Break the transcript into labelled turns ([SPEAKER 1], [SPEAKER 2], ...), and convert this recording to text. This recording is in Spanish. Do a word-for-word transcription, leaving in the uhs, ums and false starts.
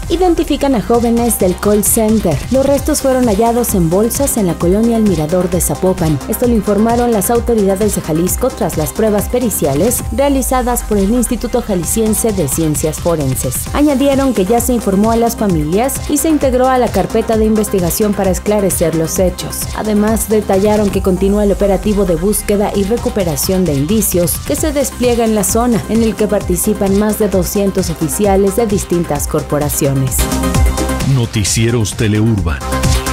[SPEAKER 1] Identifican a jóvenes del call center. Los restos fueron hallados en bolsas en la colonia El Mirador de Zapopan. Esto lo informaron las autoridades de Jalisco tras las pruebas periciales realizadas por el Instituto Jalisciense de Ciencias Forenses. Añadieron que ya se informó a las familias y se integró a la carpeta de investigación para esclarecer los hechos. Además, detallaron que continúa el operativo de búsqueda y recuperación de indicios que se despliega en la zona, en el que participan más de doscientos oficiales de distintas corporaciones.
[SPEAKER 2] Noticieros Teleurban.